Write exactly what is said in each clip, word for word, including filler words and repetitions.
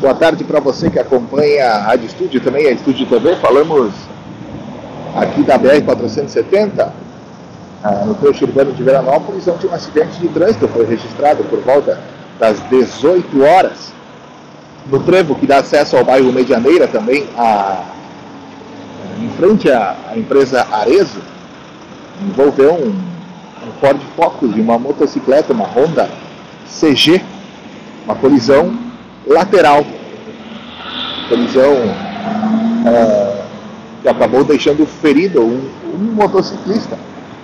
Boa tarde para você que acompanha a Rádio Estúdio, também a Estúdio T V. Falamos aqui da B R quatrocentos e setenta, ah, no trecho urbano de Veranópolis, onde um acidente de trânsito foi registrado por volta das dezoito horas. No trevo que dá acesso ao bairro Medianeira, também a, em frente à, à empresa Arezzo, envolveu um, um Ford Focus e uma motocicleta, uma Honda C G, uma colisão lateral, colisão uh, que acabou deixando ferido um, um motociclista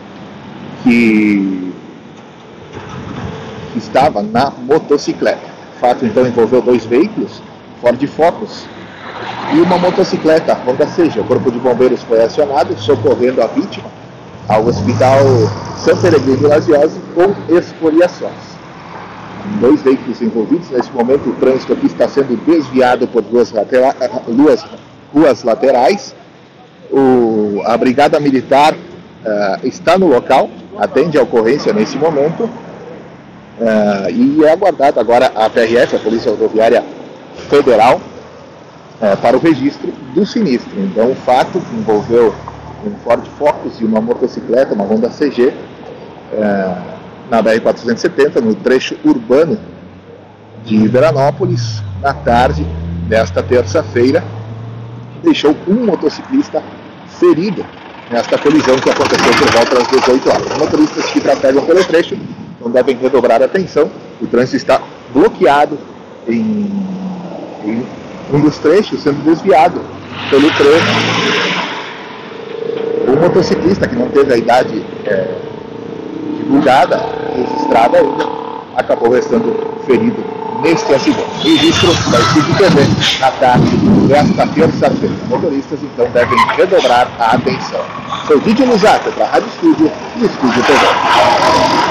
que, que estava na motocicleta. O fato então envolveu dois veículos, Ford Focus e uma motocicleta, Honda C G. O corpo de bombeiros foi acionado, socorrendo a vítima ao hospital São Peregrino Laziosi com escoriações. Dois veículos envolvidos. Nesse momento o trânsito aqui está sendo desviado por duas, latera duas ruas laterais. O, a Brigada Militar uh, está no local, atende a ocorrência nesse momento, uh, e é aguardada agora a P R F, a Polícia Rodoviária Federal, uh, para o registro do sinistro. Então o fato envolveu um Ford Focus e uma motocicleta, uma Honda C G, uh, na B R quatrocentos e setenta, no trecho urbano de Veranópolis, na tarde desta terça-feira, que deixou um motociclista ferido nesta colisão que aconteceu por volta das dezoito horas. Os motoristas que trafegam pelo trecho não devem redobrar a atenção. O trânsito está bloqueado em, em um dos trechos, sendo desviado pelo trecho. O motociclista, que não teve a idade é, divulgada, registrada ainda, acabou restando ferido neste acidente. Registro da Estúdio T V na tarde desta terça-feira. Motoristas então devem redobrar a atenção. Sou Didio Luzato para a Rádio Estúdio e Estúdio T V.